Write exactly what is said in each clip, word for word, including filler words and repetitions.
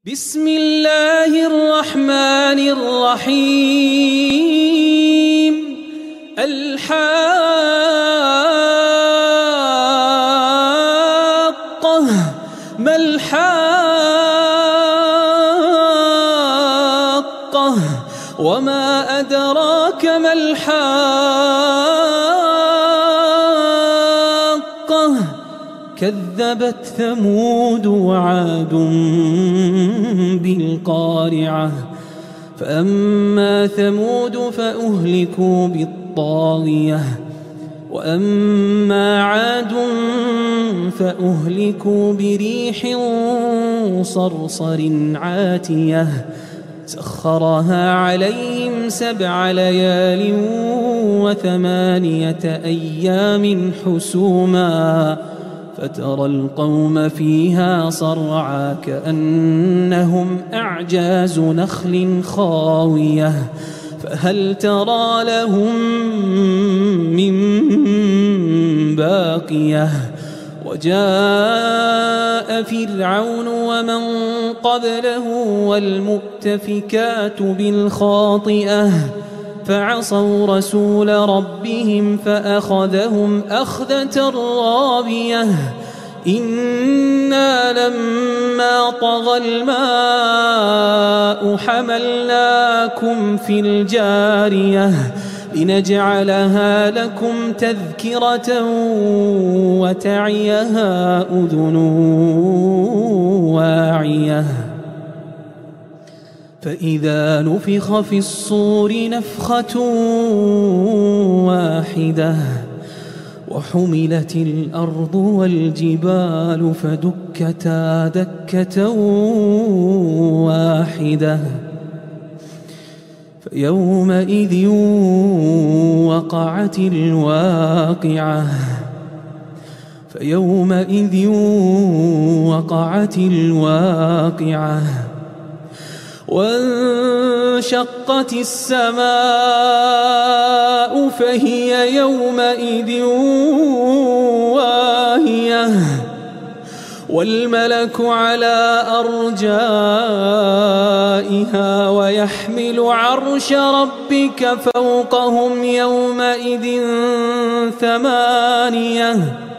بسم الله الرحمن الرحيم. الحاقة ما الحاقة وما أدراك ما الحاقة كذبت ثمود وعاد بالقارعة. فأما ثمود فأهلكوا بالطاغية وأما عاد فأهلكوا بريح صرصر عاتية سخرها عليهم سبع ليال وثمانية أيام حسوما فترى القوم فيها صرعى كأنهم أعجاز نخل خاوية فهل ترى لهم من باقية. وجاء فرعون ومن قبله والمؤتفكات بالخاطئة فعصوا رسول ربهم فأخذهم أخذة رابية. إنا لما طغى الماء حملناكم في الجارية لنجعلها لكم تذكرة وتعيها أذن واعية. فإذا نفخ في الصور نفخة واحدة وحملت الأرض والجبال فدكتا دكة واحدة فيومئذ وقعت الواقعة فيومئذ وقعت الواقعة وانشقت السماء فهي يومئذ واهية والملك على أرجائها ويحمل عرش ربك فوقهم يومئذ ثمانية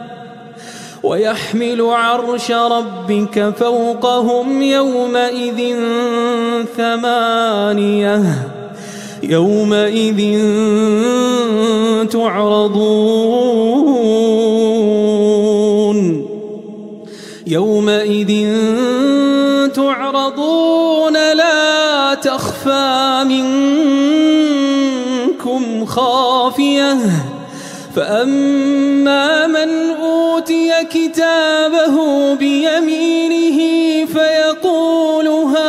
ويحمل عرش ربك فوقهم يومئذ ثمانية يومئذ تعرضون يومئذ تعرضون لا تخفى منكم خافية. فأما من أوتي كتابه بيمينه فيقول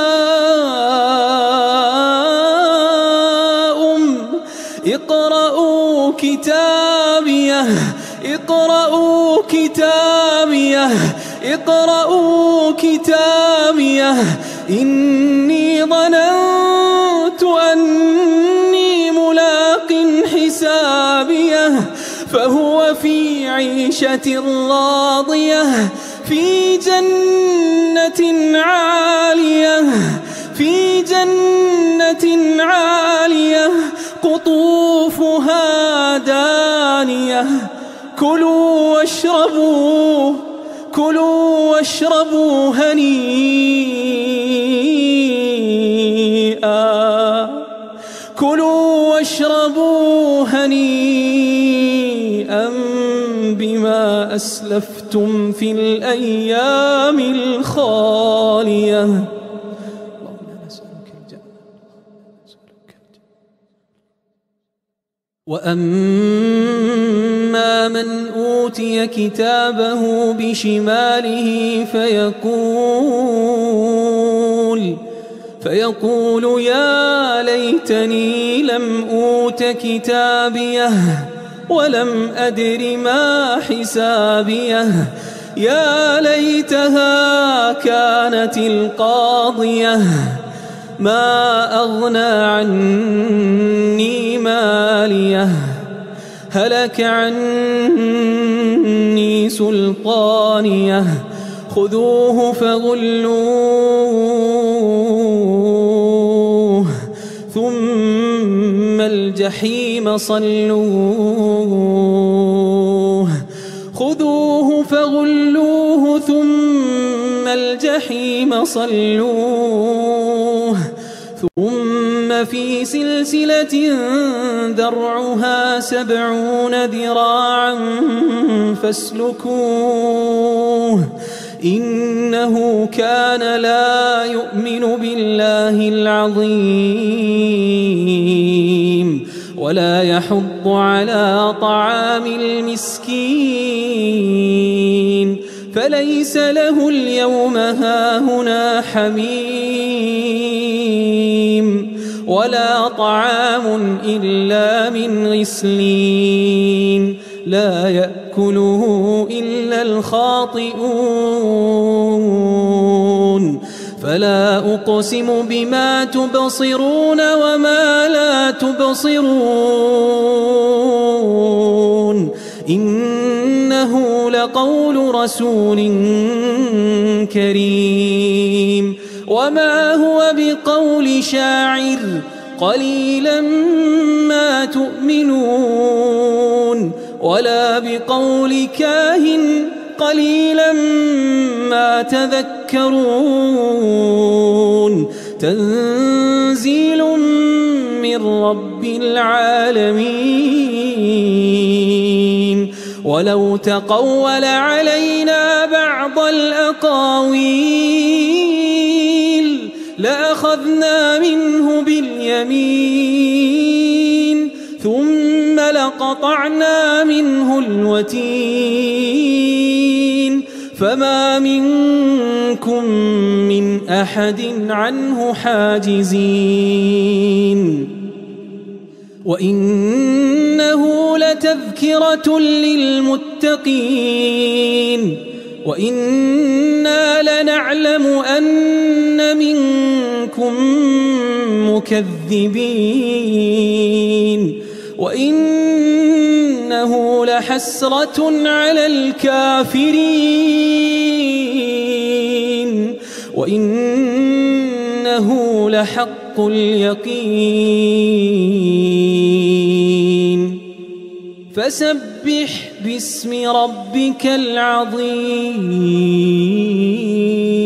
هاؤم اقرءوا كتابيه اقرءوا كتابيه اقرءوا كتابيه إني ظننت أني ملاق حسابيه فهو في عيشة راضية في جنة عالية في جنة عالية قطوفها دانية كلوا واشربوا كلوا واشربوا هنيئا كلوا واشربوا هنيئا بما أسلفتم في الأيام الخالية. اللهم نسألك الجنة. وأما من أوتي كتابه بشماله فيقول فيقول يا ليتني لم أوت كتابيه ولم أدر ما حسابيه يا ليتها كانت القاضية ما أغنى عني ماليه هلك عني سلطانيه خذوه فغلوه الجحيم صلوه خذوه فغلوه ثم الجحيم صلوه ثم في سلسلة ذرعها سبعون ذراعا فاسلكوه إنه كان لا يؤمن بالله العظيم ولا يحض على طعام المسكين فليس له اليوم هاهنا حميم ولا طعام إلا من غسلين لا يأكله إلا الخاطئون فلا أقسم بما تبصرون وما لا تبصرون إنه لقول رسول كريم وما هو بقول شاعر قليلا ما تؤمنون ولا بقول كاهن قليلا ما تذكرون تنزيل من رب العالمين ولو تقول علينا بعض الأقاويل لأخذنا منه باليمين ثم لقطعنا منه الوتين فما منكم من أحد عنه حاجزين وإنه لتذكرة للمتقين وإنا لنعلم أن منكم مكذبين وإنه لحسرة على الكافرين وإنه لحق اليقين فسبح باسم ربك العظيم.